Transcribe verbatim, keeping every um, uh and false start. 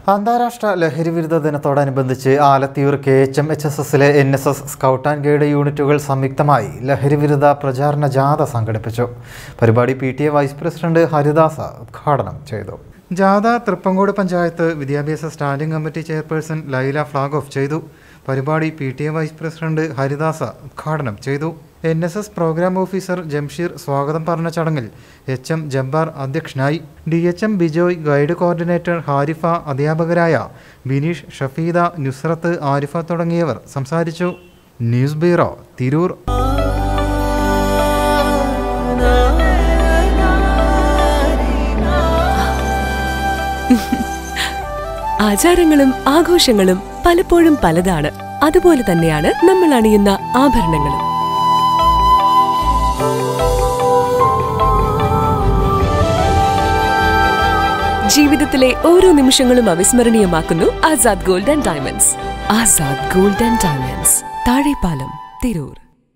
അന്താരാഷ്ട്ര ലഹരിവിരുദ്ധ ദിനത്തോടനുബന്ധിച്ച് Alathiyur K H M H S എസിലെ N S S scout and guide യൂണിറ്റുകൾ സംയുക്തമായി ലഹരിവിരുദ്ധ പ്രചാരണ ജാഥ സംഘടിപ്പിച്ചു. പരിപാടി P T A vice president Haridasa ഉദ്ഘാടനം ചെയ്തു. ജാഥ തൃപ്പങ്കോട് പഞ്ചായത്ത് വിദ്യാഭ്യാസ standing committee chairperson Laila flag off ചെയ്തു. പരിപാടി P T A vice president Haridasa ഉദ്ഘാടനം ചെയ്തു. N S S programme officer Jamsheer സ്വാഗതം പറഞ്ഞ ചടങ്ങിൽ എച്ച് എം ജബ്ബാർ അധ്യക്ഷനായി. D H M Bijoy, guide coordinator Harifa, അധ്യാപകരായ ബിനീഷ്, ഷഫീദ, നുസ്രത്ത്, ആരിഫ തുടങ്ങിയവർ സംസാരിച്ചു. News bureau, Tirur. ആചാരങ്ങളും ആഘോഷങ്ങളും പലപ്പോഴും പലതാണ്. അതുപോലെ തന്നെയാണ് നമ്മൾ അണിയുന്ന ആഭരണങ്ങളും. ജീവിതത്തിലെ ഓരോ നിമിഷങ്ങളും അവിസ്മരണീയമാക്കുന്നു Azad gold and diamonds. Azad gold and diamonds, Thazhepalam, Tirur.